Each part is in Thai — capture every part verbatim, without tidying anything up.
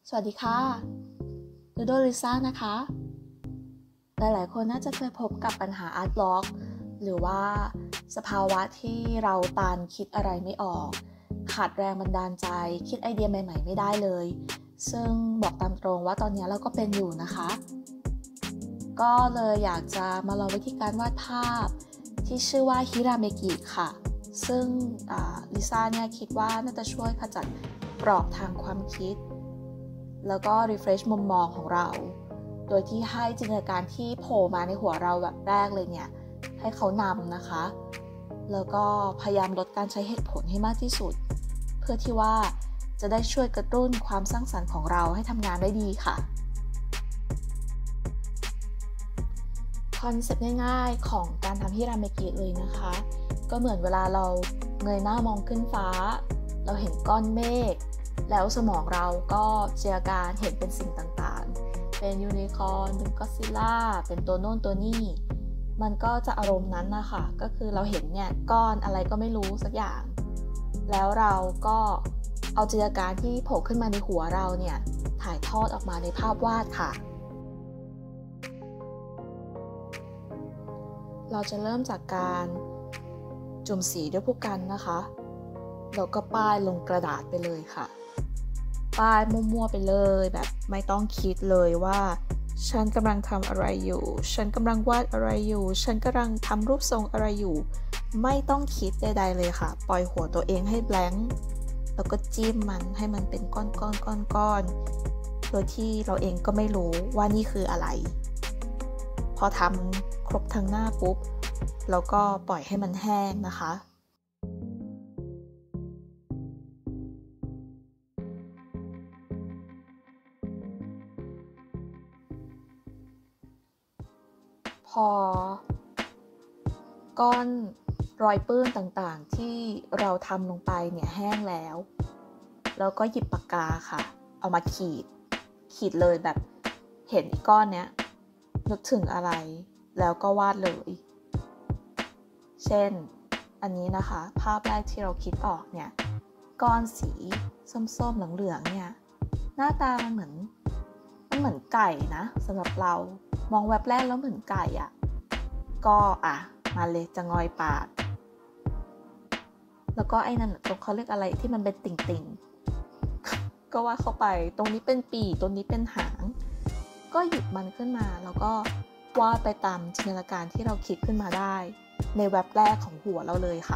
สวัสดีค่ะดูโดลิซ่านะคะ หลายๆคนน่าจะเคยพบกับปัญหาอาร์ตบล็อกหรือว่าสภาวะที่เราตันคิดอะไรไม่ออกขาดแรงบันดาลใจคิดไอเดียใหม่ๆไม่ได้เลยซึ่งบอกตามตรงว่าตอนนี้เราก็เป็นอยู่นะคะก็เลยอยากจะมาลองวิธีการวาดภาพที่ชื่อว่าฮิราเมกิค่ะซึ่งลิซ่าเนี่ยคิดว่าน่าจะช่วยขจัดกรอบทางความคิดแล้วก็ refresh มุมมองของเราโดยที่ให้จินตนาการที่โผล่มาในหัวเราแบบแรกเลยเนี่ยให้เขานำนะคะแล้วก็พยายามลดการใช้เหตุผลให้มากที่สุดเพื่อที่ว่าจะได้ช่วยกระตุ้นความสร้างสรรค์ของเราให้ทำงานได้ดีค่ะคอนเซ็ปต์ง่ายๆของการทำฮิราเมกิเลยนะคะก็เหมือนเวลาเราเงยหน้ามองขึ้นฟ้าเราเห็นก้อนเมฆแล้วสมองเราก็จินตนาการเห็นเป็นสิ่งต่างๆเป็นยูนิคอร์นเป็นก็อดซิลล่าเป็นตัวโน่นตัวนี่มันก็จะอารมณ์นั้นนะคะก็คือเราเห็นเนี่ยก้อนอะไรก็ไม่รู้สักอย่างแล้วเราก็เอาจินตนาการที่โผล่ขึ้นมาในหัวเราเนี่ยถ่ายทอดออกมาในภาพวาดค่ะเราจะเริ่มจากการจุ่มสีด้วยผู้กันนะคะแล้วก็ป้ายลงกระดาษไปเลยค่ะป้ายมั่วๆไปเลยแบบไม่ต้องคิดเลยว่าฉันกำลังทำอะไรอยู่ฉันกำลังวาดอะไรอยู่ฉันกำลังทำรูปทรงอะไรอยู่ไม่ต้องคิดใดๆเลยค่ะปล่อยหัวตัวเองให้แบลงค์แล้วก็จิ้มมันให้มันเป็นก้อนๆๆๆโดยที่เราเองก็ไม่รู้ว่านี่คืออะไรพอทำครบทั้งหน้าปุ๊บแล้วก็ปล่อยให้มันแห้งนะคะพอก้อนรอยปื้นต่างๆที่เราทำลงไปเนี่ยแห้งแล้วแล้วก็หยิบปากกาค่ะเอามาขีดขีดเลยแบบเห็นอีกก้อนเนี้ยนึกถึงอะไรแล้วก็วาดเลยเช่นอันนี้นะคะภาพแรกที่เราคิดออกเนี่ยก้อนสีส้มๆเหลืองๆเนี่ยหน้าตามันเหมือนมันเหมือนไก่นะสำหรับเรามองแวบแรกแล้วเหมือนไก่อ่ะก็อ่ะมาเลยจะงอยปากแล้วก็ไอ้นั่นตรงเขาเรียกอะไรที่มันเป็นติ่งๆก็วาดเข้าไปตรงนี้เป็นปีกตรงนี้เป็นหางก็หยิบมันขึ้นมาแล้วก็วาดไปตามจินตนาการที่เราคิดขึ้นมาได้ในแวบแรกของหัวเราเลยค่ะ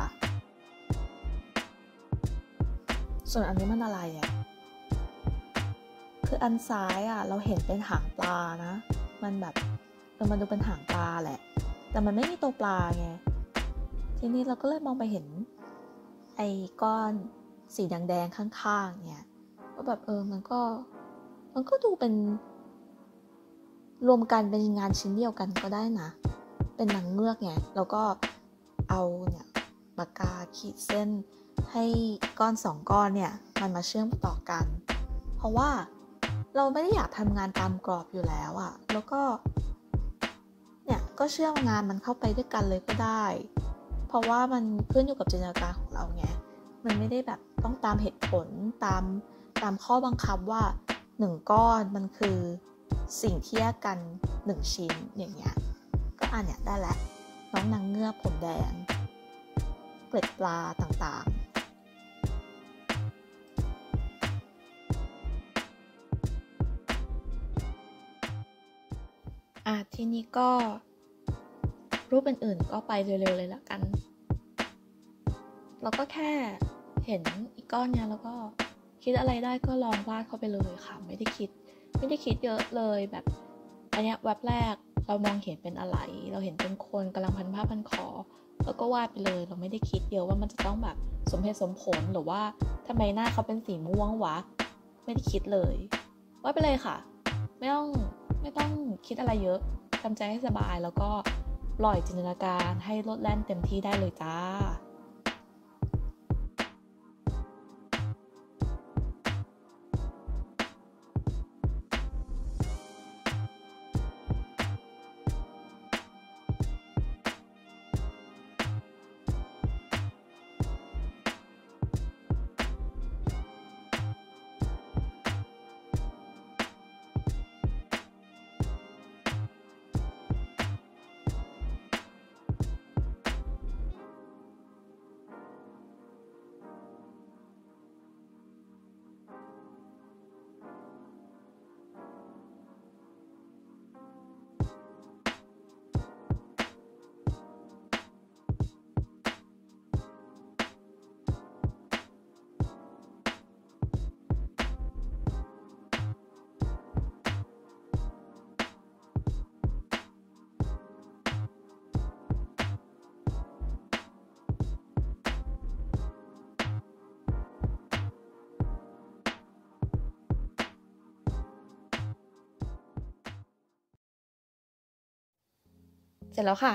ส่วนอันนี้มันอะไรอ่ะคืออันซ้ายอ่ะเราเห็นเป็นหางปลานะมันแบบเออมันดูเป็นหางปลาแหละแต่มันไม่มีตัวปลาไงทีนี้เราก็เลยมองไปเห็นไอ้ก้อนสีแดงๆข้างๆเนี่ยก็แบบเออมันก็มันก็ดูเป็นรวมกันเป็นงานชิ้นเดียวกันก็ได้นะเป็นนางเงือกไงแล้วก็เอาเนี่ยปากกาขีดเส้นให้ก้อนสองก้อนเนี่ยมันมาเชื่อมต่อกันเพราะว่าเราไม่ได้อยากทำงานตามกรอบอยู่แล้วอะแล้วก็เนี่ยก็เชื่อมงานมันเข้าไปด้วยกันเลยก็ได้เพราะว่ามันขึ้นอยู่กับจินตนาการของเราไงมันไม่ได้แบบต้องตามเหตุผลตามตามข้อบังคับว่าหนึ่งก้อนมันคือสิ่งที่แยกกันหนึ่งชิ้นอย่างเงี้ยก็อ่านเนี่ยได้แหละน้องนางเงือกผมแดงเกล็ดปลาต่างๆอ่ะทีนี้ก็รูปอื่นๆก็ไปเร็วๆเลยละกันเราก็แค่เห็นอีกก้อนเนี้ยแล้วก็คิดอะไรได้ก็ลองวาดเข้าไปเลยค่ะไม่ได้คิดไม่ได้คิดเยอะเลยแบบอันเนี้ยแวบแรกเรามองเห็นเป็นอะไรเราเห็นเป็นคนกำลังพันผ้าพันคอแล้วก็วาดไปเลยเราไม่ได้คิดเยอะว่ามันจะต้องแบบสมเหตุสมผลหรือว่าทำไมหน้าเขาเป็นสีม่วงวะไม่ได้คิดเลยวาดไปเลยค่ะไม่ต้องไม่ต้องคิดอะไรเยอะทำใจให้สบายแล้วก็ปล่อยจินตนาการให้โลดแล่นเต็มที่ได้เลยจ้าเสร็จแล้วค่ะ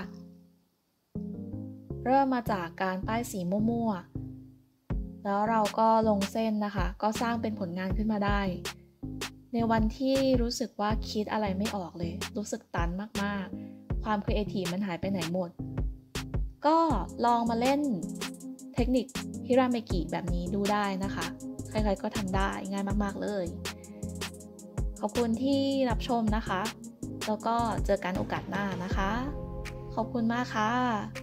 เริ่มมาจากการป้ายสีมั่วๆแล้วเราก็ลงเส้นนะคะก็สร้างเป็นผลงานขึ้นมาได้ในวันที่รู้สึกว่าคิดอะไรไม่ออกเลยรู้สึกตันมากๆความครีเอทีฟมันหายไปไหนหมดก็ลองมาเล่นเทคนิคฮิราเมกิแบบนี้ดูได้นะคะใครๆก็ทำได้ง่ายมากๆเลยขอบคุณที่รับชมนะคะแล้วก็เจอกันโอกาสหน้านะคะขอบคุณมากค่ะ